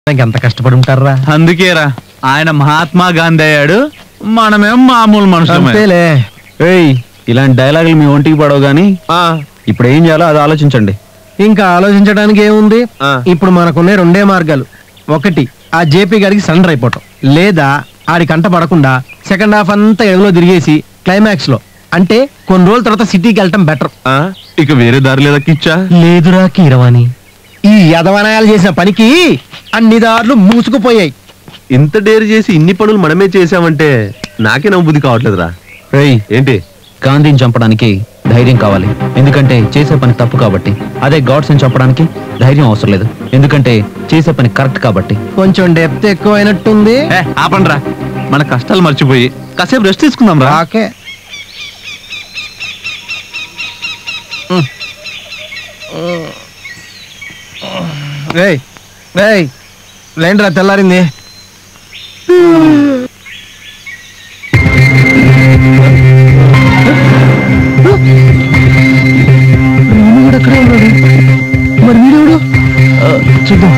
ఎంత కష్టపడి ఉంటారా. అందుకేరా ఆయన మహాత్మా గాంధీ అయ్యాడు, మనమేం మామూలు మనుషులే. ఇలాంటి డైలాగులు మీ ఒంటికి పడవు గానీ ఇప్పుడు ఏం చేయాలో అది ఆలోచించండి. ఇంకా ఆలోచించడానికి ఏముంది, ఇప్పుడు మనకున్న రెండే మార్గాలు. ఒకటి ఆ జేపీ గారికి సరెండర్ అయిపోవటం, లేదా ఆడి కంట పడకుండా సెకండ్ హాఫ్ అంతా ఎదులో తిరిగేసి క్లైమాక్స్ లో అంటే కొన్ని రోజుల తర్వాత సిటీకి వెళ్ళటం బెటర్. ఇక వేరే దారి లేదా కిచ్చా? లేదురా కీరవాణి, ఈ యదవనాయాలు చేసిన పనికి అన్ని దారులు మూసుకుపోయాయి. ఇంత డేర్ చేసి ఇన్ని పనులు మనమే చేసామంటే నాకే నవ్వుబుద్ధి కావట్లేదురా. ఏంటి? గాంధీని చంపడానికి ధైర్యం కావాలి, ఎందుకంటే చేసే పని తప్పు కాబట్టి. అదే గాడ్స్ ని చంపడానికి ధైర్యం అవసరం లేదు, ఎందుకంటే చేసే పని కరెక్ట్ కాబట్టి. కొంచెం డెప్త్ ఎక్కువైనట్టుంది. ఆపండ్రా, మన కష్టాలు మర్చిపోయి కాసేపు రెస్ట్ తీసుకుందాం రా. ఓకే. లేండిరా తెల్లారింది. మరి వీడెవడు చూద్దాం.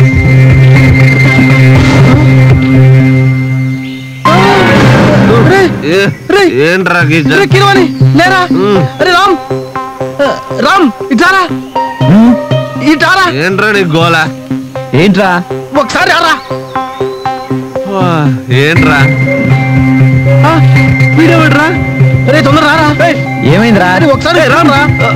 ఏంట్రా కిరవాణి లేరా? అరే రామ్, రామ్ ఇటారా, ఇటారా. ఏంట్రా నీ గోల? ఏంట్రా ఒకసారి ఆరా. ఏంట్రా వీడేవాడ్రా? అరే తొందర రారా. ఏమైందిరా? ఒకసారి రారా.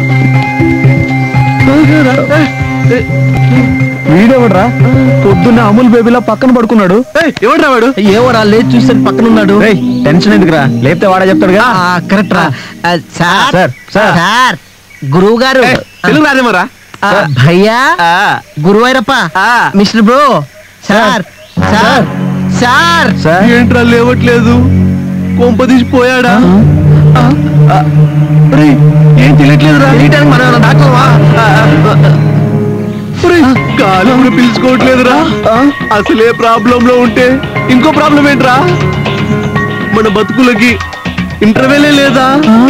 వీడెవడ్రా? పొద్దున్న అమూల్ బేబీలా పక్కన పడుకున్నాడు. ఎవడ్రా వాడు? ఏవరా లేచి చూస్తే పక్కన ఉన్నాడు. టెన్షన్ ఎందుకురా, లేపితే వాడే చెప్తాడు కదా. కరెక్ట్ రా. సార్ సార్ గురువు గారు తెలుగు రాదేమరా? భయ్యా గురువైరప్ప mister bro. Sir sir sir ఏంట్రా లేవట్లేదు? కొంపదీసిపోయాడా? ఏం తెలియట్లేదురా. మనం డాక్టర్వా? కాలంలో పిలుచుకోవట్లేదురా. అసలే ప్రాబ్లం లో ఉంటే ఇంకో ప్రాబ్లం ఏంట్రా? మన బతుకులకి ఇంటర్వెలే లేదా?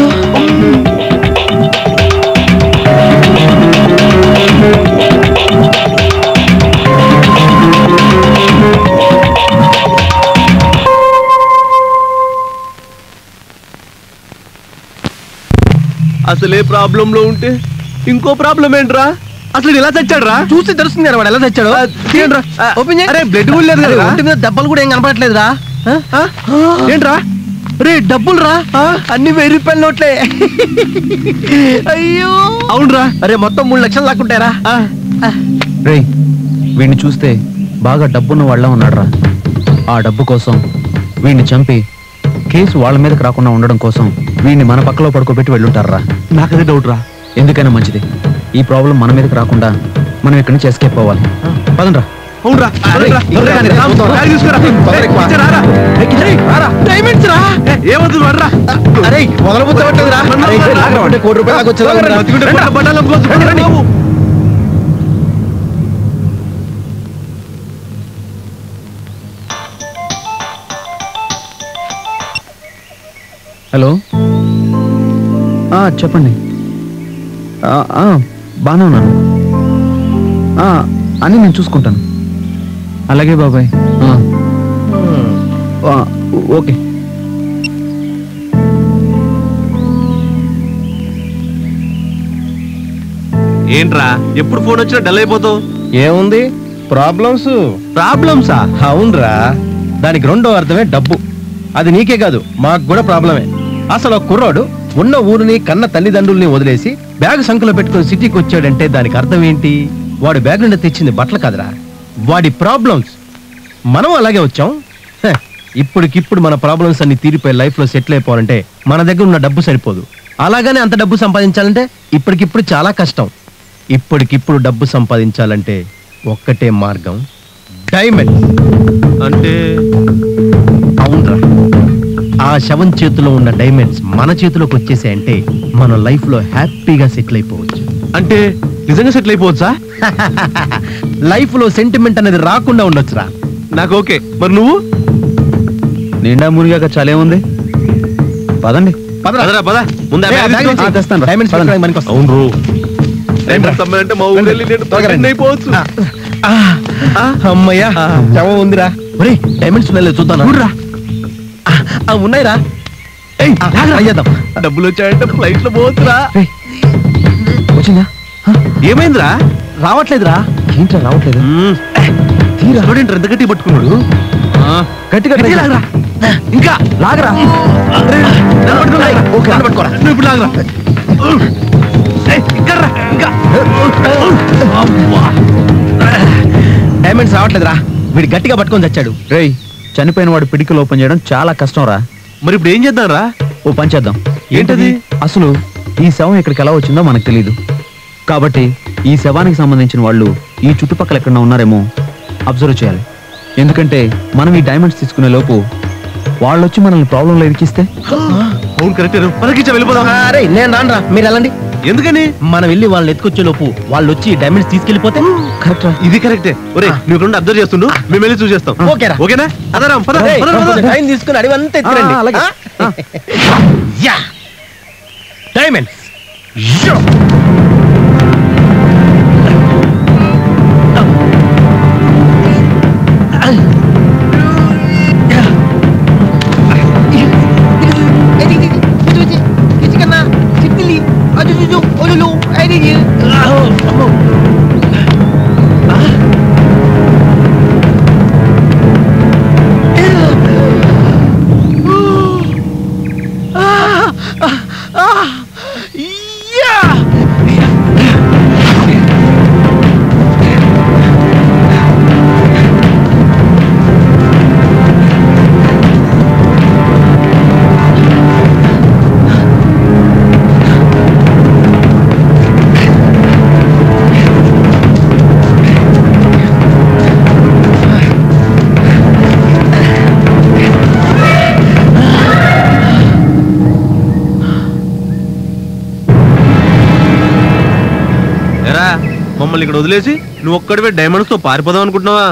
అసలే ప్రాబ్లం లో ఉంటే ఇంకో ప్రాబ్లం ఏంట్రా? అసలు ఇలా చచ్చాడు రా? చూస్తే తెలుస్తుంది వాడు ఎలా చచ్చాడు. ఓపెన్ చేయి. అరే బ్లడ్ కూడా లేదు కదా. ఒంటి మీద దెబ్బలు కూడా ఏం కనపడట్లేదురా. ఏంట్రా? రే డబ్బులు రా, అన్ని 1000 రూపాయల నోట్లే. అయ్యో అవునరా. అరే మొత్తం 3 లక్షలు లాక్కుంటారా? రే వీడిని చూస్తే బాగా డబ్బున్న వాళ్ళ ఉన్నాడు రా. ఆ డబ్బు కోసం వీడిని చంపి కేసు వాళ్ళ మీదకి రాకుండా ఉండడం కోసం వీడిని మన పక్కలో పడుకోబెట్టి వెళ్ళుంటారా. నాకదే డౌట్ రా. ఎందుకైనా మంచిది ఈ ప్రాబ్లం మన మీదకి రాకుండా మనం ఇక్కడి నుంచి ఎస్కేప్ అవ్వాలి. పదండ్రా. అవునరా. ఏమవుతుంది వర్రా? అరే మొదలుపోతావట్లేదురా. ₹1 కోటి వచ్చేదా? హలో చెప్పండి. బాగానే ఉన్నాను, అని నేను చూసుకుంటాను. అలాగే బాబాయ్. ఓకే. ఏంట్రా ఎప్పుడు ఫోన్ వచ్చినా డల్ అయిపోతావు? ఏముంది ప్రాబ్లమ్స్? ప్రాబ్లమ్సా? అవునరా, దానికి రెండో అర్థమే డబ్బు. అది నీకే కాదు మాకు కూడా ప్రాబ్లమే. అసలు కుర్రాడు ఉన్న ఊరిని కన్న తల్లిదండ్రుల్ని వదిలేసి బ్యాగ్ సంఖ్యలో పెట్టుకుని సిటీకి వచ్చాడంటే దానికి అర్థం ఏంటి? వాడు బ్యాగ్ నుండి తెచ్చింది బట్టలు కాదురా, వాడి ప్రాబ్లమ్స్. మనం అలాగే వచ్చాం. ఇప్పటికిప్పుడు మన ప్రాబ్లమ్స్ అన్ని తీరిపోయి లైఫ్ లో సెటిల్ అయిపోవాలంటే మన దగ్గర ఉన్న డబ్బు సరిపోదు. అలాగనే అంత డబ్బు సంపాదించాలంటే ఇప్పటికిప్పుడు చాలా కష్టం. ఇప్పటికిప్పుడు డబ్బు సంపాదించాలంటే ఒక్కటే మార్గం, డైమండ్. అంటే అవునరా, ఆ శవం చేతిలో ఉన్న డైమండ్స్ మన చేతిలోకి వచ్చేసాయంటే మన లైఫ్ లో హ్యాపీగా సెటిల్ అయిపోవచ్చు. అంటే నిజంగా సెటిల్ అయిపోవచ్చా? లైఫ్ లో సెంటిమెంట్ అనేది రాకుండా ఉండొచ్చురా. నాకు ఓకే. మరి నువ్వు? నిండా మునిగాక చాలేముంది, పదండి. పదరా పద. డైమండ్స్ అవును అంటే మా ఊరు వెళ్ళి నేను అయిపోవచ్చు. అమ్మయ్యా శవం ఉందిరా. ఒరేయ్ డైమండ్స్ ఉన్నాయి చూద్దాం. ఉన్నాయిరా. అయ్యేద్దాం. డబ్బులు వచ్చాయంటే ఫ్లైట్ లో పోతురా. వచ్చిందా? ఏమైందిరా? రావట్లేదురా. ఏంట్రా రావట్లేదు? తీరా ఎంత గట్టి పట్టుకున్నాడు. గట్టిగా లాగరా. ఇంకా లాగరా. పట్టుకోరా. నువ్వు ఇప్పుడు లాగరా. ఇంకా డైమండ్స్ రావట్లేదురా. వీడు గట్టిగా పట్టుకొని చచ్చాడు. రేయ్ చనిపోయిన వాడు పిడికలు ఓపెన్ చేయడం చాలా కష్టం రా. మరి ఇప్పుడు ఏం చేద్దాం రా? ఓ పని చేద్దాం. ఏంటది? అసలు ఈ శవం ఇక్కడికి ఎలా వచ్చిందో మనకు తెలియదు. కాబట్టి ఈ శవానికి సంబంధించిన వాళ్ళు ఈ చుట్టుపక్కల ఎక్కడ ఉన్నారేమో అబ్జర్వ్ చేయాలి. ఎందుకంటే మనం ఈ డైమండ్స్ తీసుకునే లోపు వాళ్ళు వచ్చి మనల్ని ప్రాబ్లంలో ఇరికిస్తే. అవును కరెక్ట్. పరకిచ్చా వెళ్ళిపోదాం. అరే నేను రానురా, మీరు వెళ్ళండి. ఎందుకని? మనం వెళ్ళి వాళ్ళని ఎత్తుకొచ్చే లోపు వాళ్ళు వచ్చి డైమండ్స్ తీసుకెళ్లిపోతే. కరెక్ట్. ఇది కరెక్టే. ఒరే నువ్వు ఇక్కడ అబ్జర్వ్ చేస్తుండు, మేము వెళ్ళి చూసేస్తాం. ఓకేరా. ఓకేనా? అదరా టైం తీసుకుని అడివంతా ఎత్తురండి. అలాగే. Yeah diamonds. మమ్మల్ని ఇక్కడ వదిలేసి నువ్వు ఒక్కడివే డైమండ్స్ తో పారిపోదాం అనుకుంటున్నావా?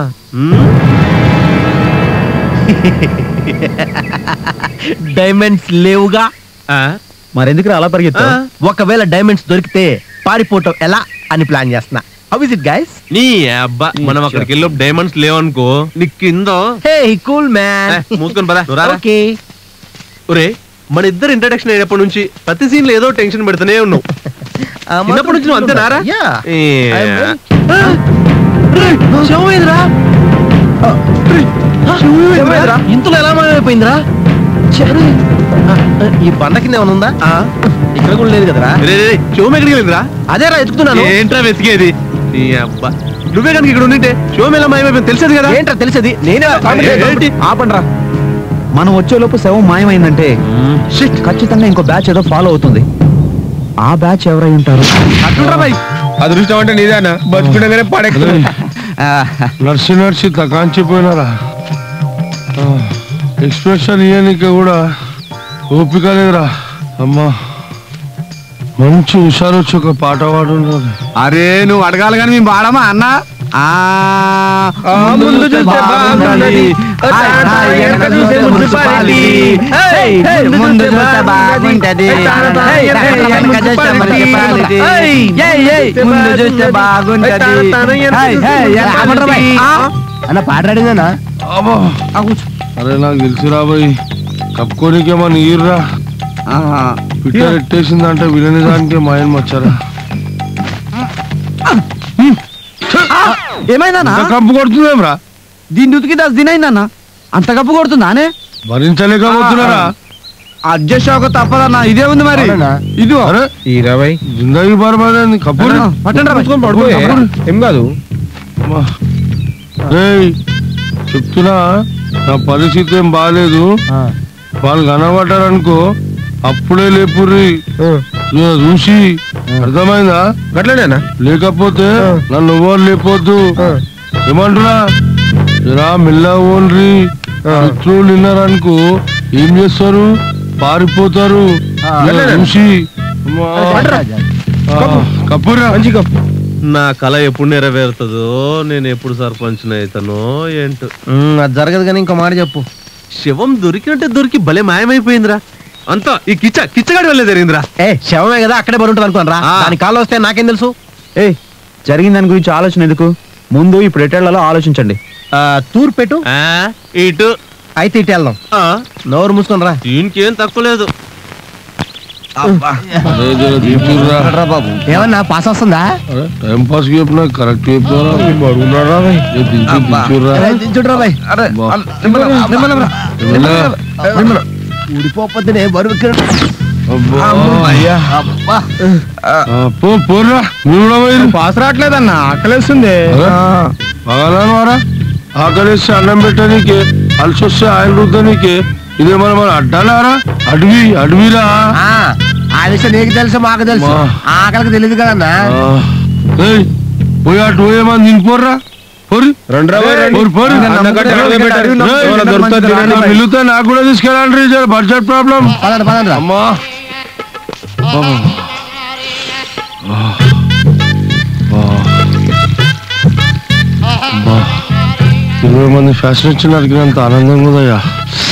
డైమండ్స్ లేవుగా. మరెందుకు అలా పరిగెత్తా? ఒకవేళ డైమండ్స్ దొరికితే పారిపోవటం ఎలా అని ప్లాన్ చేస్తున్నా. How is it guys? నీ అబ్బా మనం అక్కడికి వెళ్ళి డైమండ్స్ లేవనుకో నీ కింద. Hey cool man. మూసుకొని పదా. ఓకే. ఒరే మన ఇద్దరు ఇంట్రడక్షన్ అయినప్పటి నుంచి ప్రతి సీన్ లో ఏదో టెన్షన్ పెడుతూనే ఉన్నావు. చిన్నప్పటి నుంచి నువ్వు అంతేనారా? ఇంతలో ఎలా మాయమైపోయిందిరా? ఈ బండ కింద ఏమైనా ఉందా? ఇక్కడ కూడా లేదు కదరా. షో ఎక్కడికి వెళ్ళిందిరా? అదేరా ఎత్తుకుతున్నాను. ఏంట్రా వెతికేది? నీ అబ్బా నువ్వే కనుక ఇక్కడ ఉండింటే షో ఎలా మాయమైపోయింది తెలిసేది కదా. ఏంట్రా తెలిసేది? నేనే ఆపండ్రా. మనం వచ్చేలోపు శవం మాయమైందంటే ఖచ్చితంగా ఇంకో బ్యాచ్ ఏదో ఫాలో అవుతుంది. ఆ బ్యాచ్ ఎవరై ఉంటారు? అదృష్టం అంటే నీదేనా? బతుకుండగానే పడెక్కు. నర్సి నర్సి తకాంచిపోయినారా. ఎక్స్ప్రెషన్ ఇయ్యనిక కూడా ఓపిక లేదురా. అమ్మా మంచి హుషారు వచ్చి ఒక పాట పాడు. అరే నువ్వు అడగాలి కానీ మేము పాడమా అన్న? ముందు చూస్తే బాగుంటది. అన్న పాట రాడిందన్నా. అరే నాకు తెలిసి రాబోయ్ కప్పుకోనికేమో నీరురా. పిట్టర్ ఎట్టేసిందంటే వినని దానికే మాయన్ వచ్చారా. ఏమైందన్నా? కప్పు కొడుతుందేమ్రా? దీని ఉతికి 10 దినైందన్న. అంత కప్పు కొడుతుందానే? భరించలేకపోతున్నారా? అడ్జస్ట్ అవ్వక తప్పదన్నా. ఇదే ఉంది మరి. ఇది అరే 20 జిందగీ బర్బాద్. కప్పు ఏం కాదు. చెప్తున్నా నా పరిస్థితి ఏం బాగాలేదు. వాళ్ళు కనబడ్డారనుకో అప్పుడే లేపుర్రి చూసి. అర్థమైందా? గట్లనేనా? లేకపోతే నన్ను ఎవరు లేపొద్దు. ఏమంటున్నా రా మెల్ల ఓన్రి. శత్రువులు విన్నారనుకో ఏం చేస్తారు? పారిపోతారు. చూసి కప్పురా. నా కళ ఎప్పుడు నెరవేరుతుందో, నేను ఎప్పుడు సర్పంచ్ అవుతానో ఏంటో. అది జరగదు కానీ ఇంకో మాట చెప్పు. శవం దొరికినట్టే దొరికి భలే మాయమైపోయిందిరా. అంతా ఈ కిచ్చగాడి వల్లే జరిగిందిరా. శవమే కదా అక్కడే పడి ఉంటుంది అనుకోనరా. దాని కాళ్ళు వస్తే నాకేం తెలుసు? జరిగిన దాని గురించి ఆలోచన ఎందుకు? ముందు ఇప్పుడు ఎటేళ్లలో ఆలోచించండి. తూర్పు పెట్టు. ఇటు అయితే ఇటు వెళ్దాం. నోరు మూసుకొని రా. దీనికి ఏం తక్కువ లేదు. బాబు ఏమన్నా పాస్ వస్తుందా? టైం పాస్ చెప్పినా కరెక్ట్ చెప్తారా? దించుడ్రా బాయ్. ఊడిపోద్ది బరువు. పోర్రా మీరు పాస్ రావట్లేదన్నా, ఆకలేస్తుంది. మగలారా ఆకలిస్తే అన్నం పెట్టనీకే, అలసి వస్తే ఆయన రుద్దనీకే ఇదేమన్నా మన అడ్డాలారా? అడవిరా. ఆ విషయం నీకు తెలుసు, మాకు తెలుసు. ఆకలికి తెలియదు కదన్నా. పోయి అటు పోయేమని తినిపోర్రా. మిగిలితే నాకు కూడా తీసుకెళ్ళండి. Budget problem. అమ్మా 20 మంది ఫ్యాషన్ ఇచ్చినంత ఆనందంగా ఉందయ్యా.